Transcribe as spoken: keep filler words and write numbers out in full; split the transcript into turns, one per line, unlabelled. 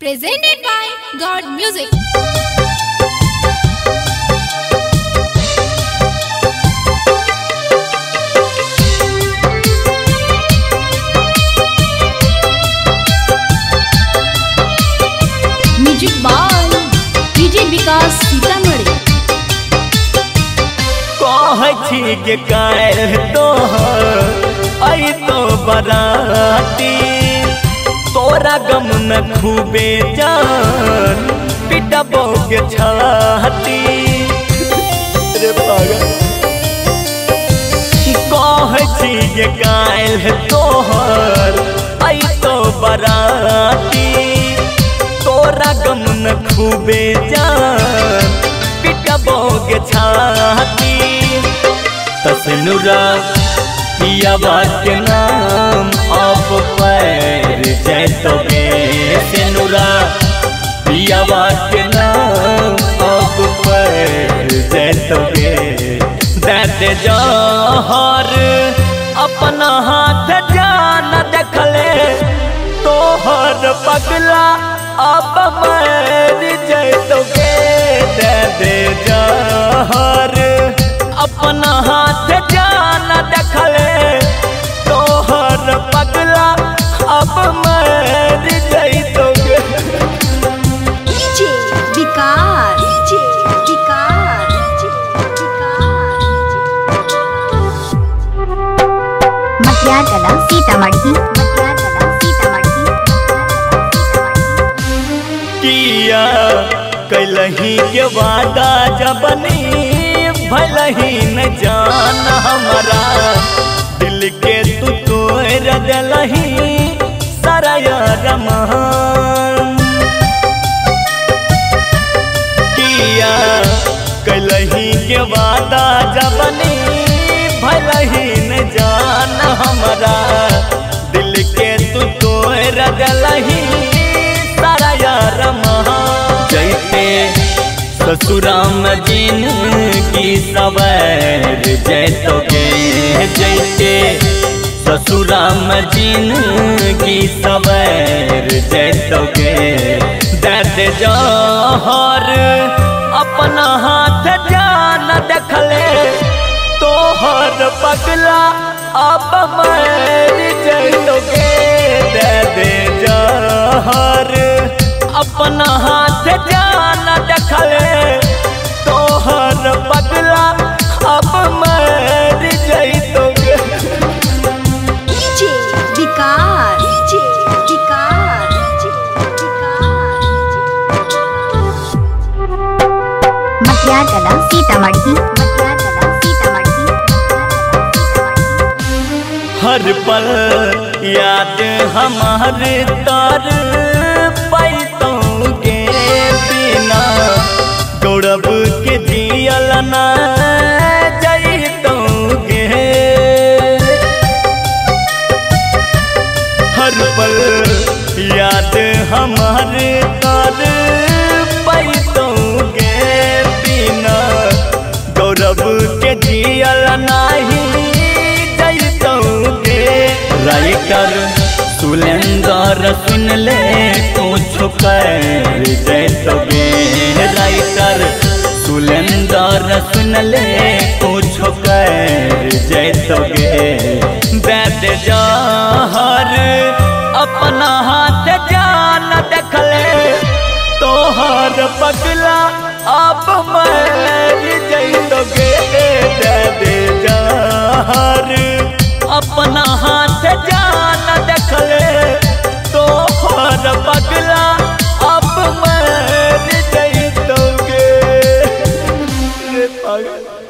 Presented by God Music. Music by D J विकास सीतामढ़ी।
कहे छी के कायल तोहर आई तो बराती तोरा गम न खूबे जान पिटबो के छाती रे पागल। कहे छी के कायल तोहर आई तो बराती तोरा गम न खूबे जान पिटबो के छाती। तसनुरा पियावा के नाम आप पैर जैतोगे सेनुरा पियावा के नाम आप पैर जैतोगे। दे जहर अपना हाथ जान देखले तोहर पगला आप मर जैतोगे। दे जहर अपना हाथ जान देखले तोहर पगला अब मर जैतोगे।
डीजे विकास डीजे विकास
मटियागला सीतामढ़ी मटियागला सीतामढ़ी
किया कैलही के वादा जबनी भलही न जान हमारा दिल के तू तोड़ दलही सरया रमान। किया कैलही के वादा जबनी भलही न जान हमारा दिल के तू तोड़ दलही सरया रमान। जैते ससुराम जिन की सवैर जैतोगे जैते ससुराम जिन की सवैर जैतोगे। दर्द जहर अपना हाथ जान देखले तोहर पगला अब मर जैतोगे। दर्द जहर अपना हाथ जान देखले तोहर पगला अब मर जैतोगे।
डीजे विकास डीजे विकास
मटियागला सीतामढ़ी मटियागला सीतामढ़ी।
हर पल याद हमारे तार पैतोगे बिना गौरव के जियल न जैतोगे। हर पल याद हमारे तार पैतोगे बिना गौरव के जियल नहीं जैतोगे। राइटर सुलेंदर सुन ले कुछ कर जैतोगे। राइटर सुलेंदर सुन ले कुछ कर जैतोगे। दर्द जहर अपना हाथ जान देखले तोहर पगला अब मर जैतोगे। दर्द जहर अपना हाथ जान देखले तोहर पगला